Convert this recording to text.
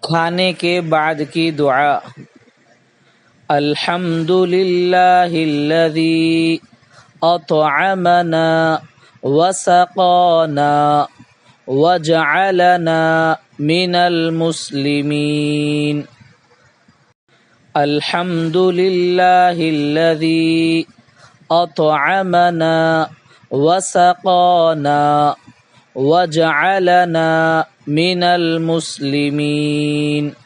खाने के बाद की दुआ। अल्हम्दुलिल्लाहिल्लज़ी अतअमना वसक़ाना वजअलना मिनल मुस्लिमीन। अल्हम्दुलिल्लाहिल्लज़ी अतअमना वसक़ाना वजअलना मिनल मुस्लिमीन।